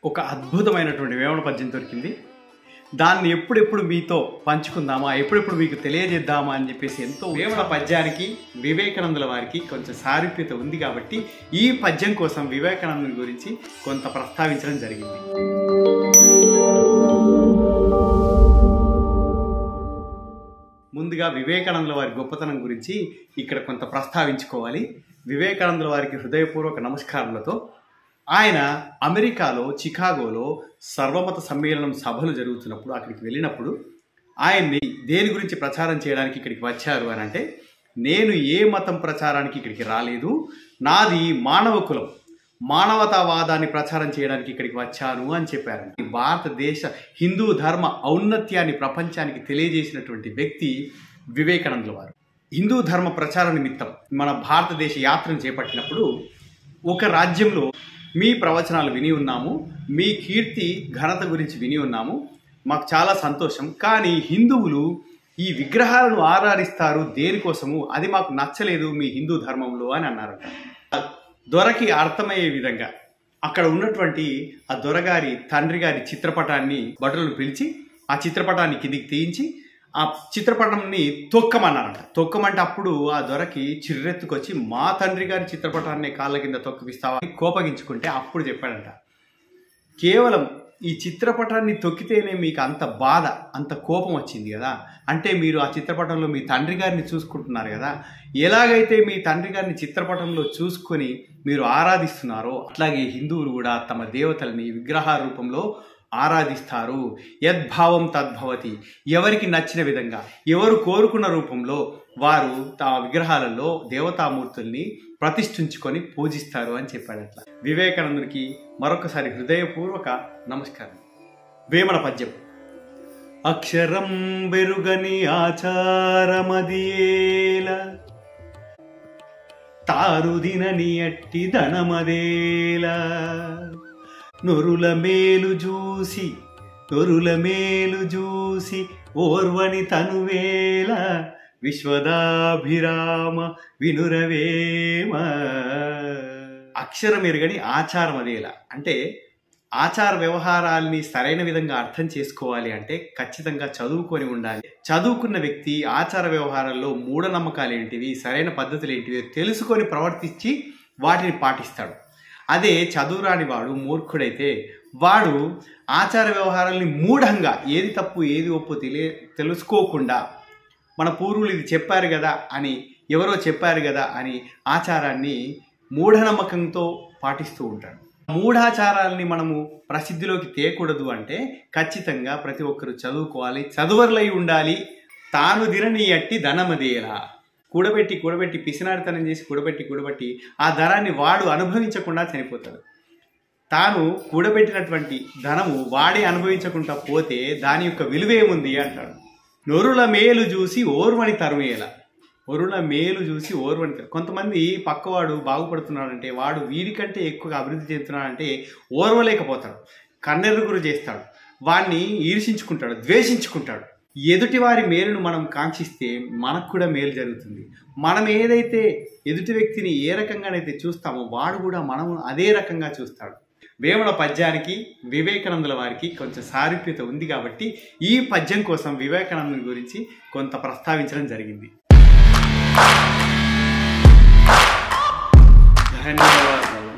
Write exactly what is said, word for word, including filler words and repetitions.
ఒక అద్భుతమైనటువంటి వేమన పద్యం దొరికింది. దాన్ని ఎప్పుడెప్పుడు మీతో పంచుకుందామా, ఎప్పుడెప్పుడు మీకు తెలియజేద్దామా అని చెప్పేసి ఎంతో వేమన పద్యానికి వివేకానందుల వారికి కొంచెం సారూప్యత ఉంది కాబట్టి ఈ పద్యం కోసం వివేకానందుని గురించి కొంత ప్రస్తావించడం జరిగింది. ముందుగా వివేకానందుల వారి గొప్పతనం గురించి ఇక్కడ కొంత ప్రస్తావించుకోవాలి. వివేకానందుల వారికి హృదయపూర్వక నమస్కారాలతో ఆయన అమెరికాలో చికాగోలో సర్వమత సమ్మేళనం సభలు జరుగుతున్నప్పుడు అక్కడికి వెళ్ళినప్పుడు ఆయన్ని దేని గురించి ప్రచారం చేయడానికి ఇక్కడికి వచ్చారు అని అంటే, నేను ఏ మతం ప్రచారానికి ఇక్కడికి రాలేదు, నాది మానవ కులం, మానవతావాదాన్ని ప్రచారం చేయడానికి ఇక్కడికి వచ్చాను అని చెప్పారు. భారతదేశ హిందూ ధర్మ ఔన్నత్యాన్ని ప్రపంచానికి తెలియజేసినటువంటి వ్యక్తి వివేకానందుల వారు. హిందూ ధర్మ ప్రచార నిమిత్తం మన భారతదేశ యాత్రను చేపట్టినప్పుడు ఒక రాజ్యంలో మీ ప్రవచనాలు విని ఉన్నాము, మీ కీర్తి ఘనత గురించి విని ఉన్నాము, మాకు చాలా సంతోషం, కానీ హిందువులు ఈ విగ్రహాలను ఆరాధిస్తారు దేనికోసము, అది మాకు నచ్చలేదు మీ హిందూ ధర్మంలో అని అన్నారట. దొరకి అర్థమయ్యే విధంగా అక్కడ ఉన్నటువంటి ఆ దొరగారి తండ్రి గారి చిత్రపటాన్ని భటులను పిలిచి ఆ చిత్రపటాన్ని కిందికి తీయించి ఆ చిత్రపటాన్ని తొక్కమన్నారంట. తొక్కమంటే అప్పుడు ఆ దొరకి చిర్రెత్తుకొచ్చి మా తండ్రి గారి చిత్రపటాన్ని కాళ్ళ కింద తొక్కిపిస్తావా అని కోపగించుకుంటే అప్పుడు చెప్పాడంట, కేవలం ఈ చిత్రపటాన్ని తొక్కితేనే మీకు అంత బాధ, అంత కోపం వచ్చింది కదా, అంటే మీరు ఆ చిత్రపటంలో మీ తండ్రి గారిని చూసుకుంటున్నారు కదా, ఎలాగైతే మీ తండ్రి గారిని చిత్రపటంలో చూసుకొని మీరు ఆరాధిస్తున్నారో అట్లాగే హిందువులు కూడా తమ దేవతల్ని విగ్రహ రూపంలో ఆరాధిస్తారు. యద్భావం తద్భవతి, ఎవరికి నచ్చిన విధంగా ఎవరు కోరుకున్న రూపంలో వారు తమ విగ్రహాలలో దేవతామూర్తుల్ని ప్రతిష్ఠించుకొని పూజిస్తారు అని చెప్పాడు. అట్లా వివేకానందునికి మరొకసారి హృదయపూర్వక నమస్కారం. వేమన పద్యం. అక్షరం బెరుగని ఆచారమదియేల, తారుదినని అట్టి ధనమదేల, నొరుల మేలు చూసి నొరుల మేలు చూసి ఓర్వని తనువేల, విశ్వదాభిరామ వినురవేమ. అక్షరం ఎరుగని ఆచారం అదేలా అంటే ఆచార వ్యవహారాల్ని సరైన విధంగా అర్థం చేసుకోవాలి అంటే ఖచ్చితంగా చదువుకొని ఉండాలి. చదువుకున్న వ్యక్తి ఆచార వ్యవహారాల్లో మూఢనమ్మకాలు ఏంటివి, సరైన పద్ధతులు ఏంటివి తెలుసుకొని ప్రవర్తించి వాటిని పాటిస్తాడు. అదే చదువురాని వాడు మూర్ఖుడైతే వాడు ఆచార వ్యవహారాల్ని మూఢంగా ఏది తప్పు ఏది ఒప్పు తెలియ తెలుసుకోకుండా మన పూర్వులు ఇది చెప్పారు కదా అని, ఎవరో చెప్పారు కదా అని ఆచారాన్ని మూఢనమ్మకంతో పాటిస్తూ ఉంటాడు. మూఢాచారాలని మనము ప్రసిద్ధిలోకి తేకూడదు అంటే ఖచ్చితంగా ప్రతి ఒక్కరు చదువుకోవాలి, చదువర్లై ఉండాలి. తాను దినని అట్టి ధనమదేలా, కూడబెట్టి కూడబెట్టి పిసినారితనం చేసి కూడబెట్టి కూడబెట్టి ఆ ధనాన్ని వాడు అనుభవించకుండా చనిపోతాడు. తాను కూడబెట్టినటువంటి ధనము వాడే అనుభవించకుండా పోతే దాని యొక్క విలువేముంది అంటాడు. నొరుల మేలు చూసి ఓర్వని తరుమేల, ఒరుల మేలు చూసి ఓర్వని తరు. కొంతమంది పక్కవాడు బాగుపడుతున్నాడంటే వాడు వీరికంటే ఎక్కువగా అభివృద్ధి చెందుతున్నాడంటే ఓర్వలేకపోతాడు, కన్నెరుగురు చేస్తాడు, వాడిని ఈర్షించుకుంటాడు, ద్వేషించుకుంటాడు. ఎదుటివారి మేలును మనం కాంక్షిస్తే మనకు కూడా మేలు జరుగుతుంది. మనం ఏదైతే ఎదుటి వ్యక్తిని ఏ రకంగానైతే చూస్తామో వాడు కూడా మనం అదే రకంగా చూస్తాడు. వేమన పద్యానికి వివేకానందుల వారికి కొంచెం సారూప్యత ఉంది కాబట్టి ఈ పద్యం కోసం వివేకానందుని గురించి కొంత ప్రస్తావించడం జరిగింది. ధన్యవాదాలు.